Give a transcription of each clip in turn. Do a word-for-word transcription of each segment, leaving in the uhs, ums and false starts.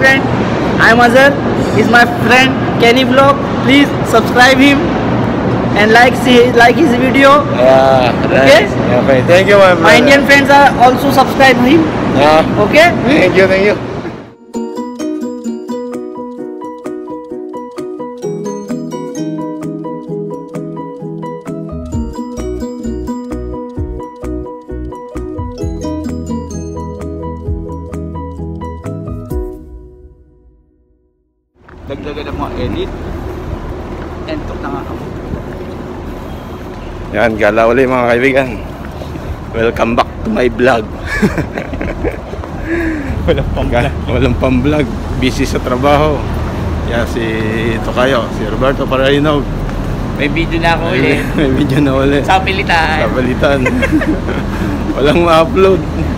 friend. I'm Azhar. He's my friend Kenny Vlog. Please subscribe him and like see like his video. Yeah, Okay. nice. Okay, thank you, my brother. My Indian friends are also subscribe him. Yeah. Okay. Thank you, thank you. Dagdagan ng mga edit. Entok na nga ako. Yan, gala ulit mga kaibigan. Welcome back to my vlog. Walang pang vlog. Walang pang vlog. Busy sa trabaho. Yan si Tokayo, si Roberto Parainog. May video na ako ulit. May video na ulit. Sa pilitan. Sa palitan. Walang ma-upload.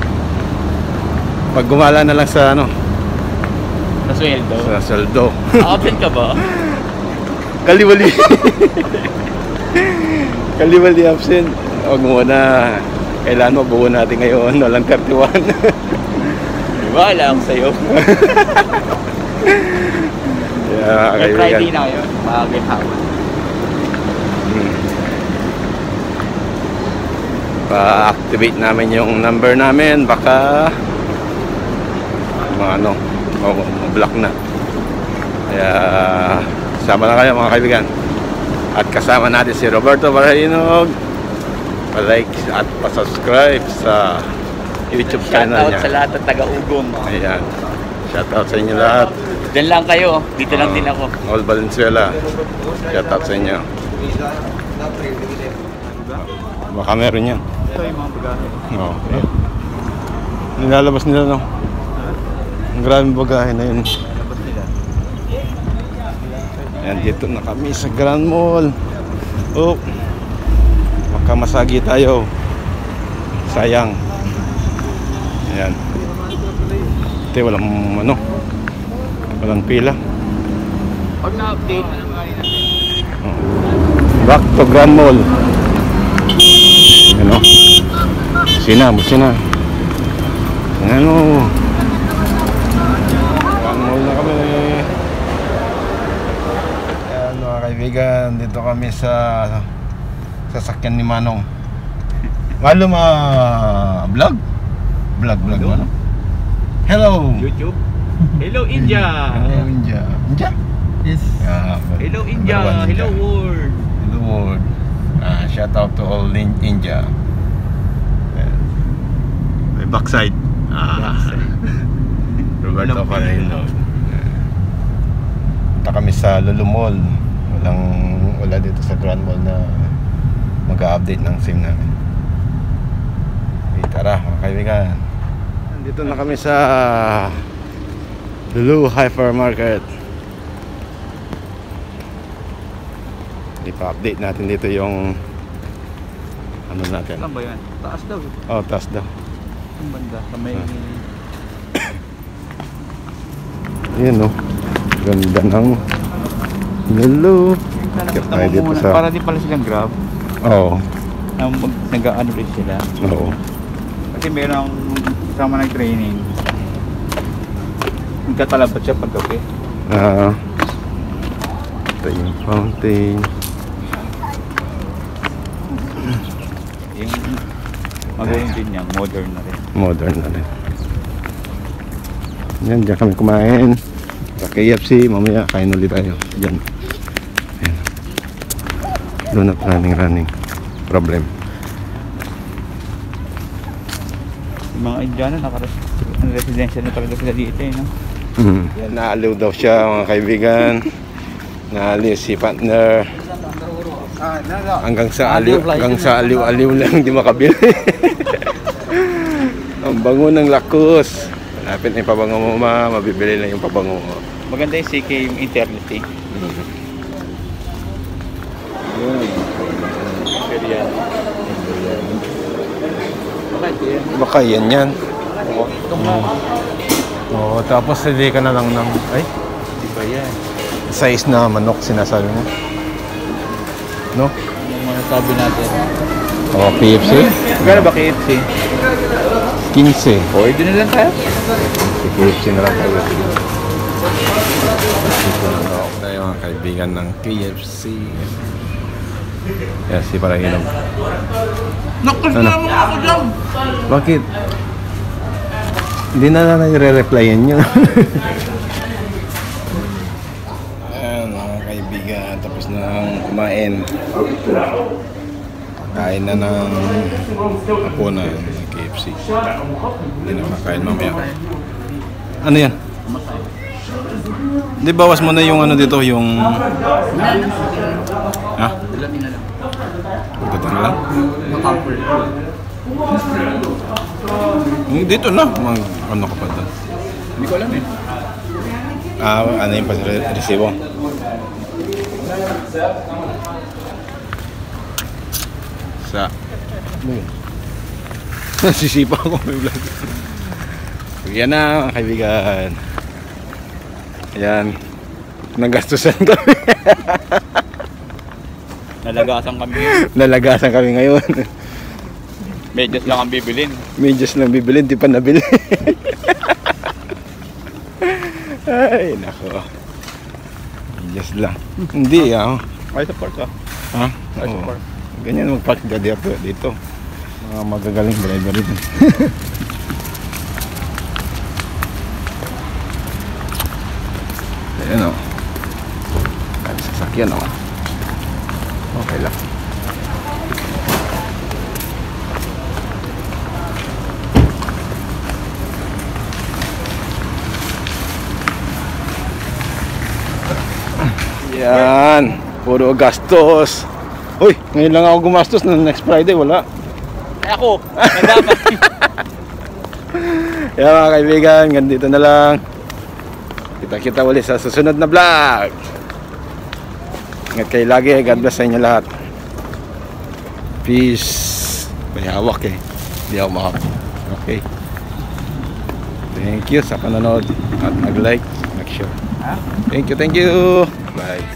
Pag gumala na lang sa ano, Sa sweldo. sa saldo. Absent ka ba? Kaliwali. Kaliwali absent. Huwag muna. Kailan mabuo natin ngayon. Walang thirty-one. Wala ako sa'yo. Yeah, May Friday na ngayon. Maaga hapon. Hmm. Pa-activate namin yung number namin. Baka mga ano, ma-block na. Kaya sama na kayo mga kaibigan. At kasama natin si Roberto Parainog. Pa-like at pa-subscribe sa YouTube channel niya. Shoutout sa lahat ng taga-ugong. Ayan. Shoutout sa inyo lahat. Diyan lang kayo. Dito lang din ako. All Valenzuela. Shoutout sa inyo. Baka meron yan. Ito yung mga bagahe. Oo. Nilalabas nila, no? Ang maraming bagahe na yun. Labas nila. Ayan, dito na kami sa Grand Mall. Oh, makamasagi tayo. Sayang. Ayan. Ito, walang ano, walang pila. Pag na-update na naman natin. Oh. Back to Grand Mall. Ano? Sina, sina. Ano? Grand Mall na kami. Ayan mga kaibigan, dito kami sa sasakyan ni Manong. Malo ma vlog? Vlog, vlog mo no? Hello! YouTube. Hello India. Hello India. India? Yes. Yeah, Hello India. number one, Hello world. Hello world. Ah, shout out to all in India. Ayan. May backside. Ah. Roberto Parainog. Punta kami sa Lulu Mall. Walang wala dito sa Grand Mall na mag-update ng SIM namin. Okay, tara mga kaibigan. Dito na kami sa Lulu Hypermarket. Ipa-update natin dito yung ano natin. Saan ba yan? Taas daw. Oh, taas daw. Ang banda. Sa may... Yan no. Ganda ng Lulu. Kaya tayo dito sa... Para di pala silang Grab. Oo. Na nag-ano rin sila. Oo. Kasi merong kasama ng training. Nagkatalabat siya paggabi. Ah. Ito yung fountain. Yung magawin din niya, modern na rin. Modern na rin. Yan, dyan kami kumain. Sa K F C, mamaya kain ulit tayo. Dyan. Ayan. Doon at running running. Problem. Yung mga Indiano, naka-residential na talaga sila dito eh, no? Mm. Yan, naaliw daw siya mga kaibigan. Naaliw si partner. Hanggang sa aliw, hanggang sa aliw-aliw lang di makabili. Ang bango ng lakos. Malapit na yung pabango mo ma, mabibili na yung pabango mo. Maganda yung C K yung internet eh. Yan. Baka yan yan. Oo, tapos hindi ka na lang ng, ay, Di ba yan? size na manok sinasabi mo. No? Ano mga sabi natin? O, K F C? Magkano ba K F C? fifteen. O, doon na lang tayo. K F C na lang tayo. kaibigan ng K F C. Yan, si Parahinom. Nakasama mo ako dyan! Bakit? Hindi na lang nire-replyan nyo. Ayan mga kaibigan, tapos na kumain. Kain na ng hapunan ng K F C. Hindi na makakain mamaya. Ano yan? Hindi, bawas mo na yung ano dito, yung... Ha? Dito na lang? Dito na. Mag, ano ka pa doon? Hindi ko alam eh. Ah, ano yung resibo? Sa... Nasisipa ako may vlog. Yan na mga kaibigan. Ayan. Nagastusan kami. Nalagasan kami. Nalagasan kami ngayon. Medyas lang ang bibilin. Medyas lang bibilin, di pa nabili. Ay, nako. Medyas lang. Hindi, ah. Ay, support ka. Ha? Ay, Oo. support. Ganyan mag-park ka dito. dito. Mga magagaling driver rin. Ayan o. Dami sasakyan o. Okay lang. Yan. Puro gastos. Uy, ngayon lang ako gumastos. Na next Friday wala. Ay ako, nagdapat. Yan mga kaibigan, ganito na lang. Kita-kita ulit sa susunod na vlog. Ingat kayo lagi. God bless sa inyo lahat. Peace. May hawak eh. Hindi ako mahawak. Okay. Thank you sa panonood. At nag-like, mag-share. Thank you, thank you. Bye.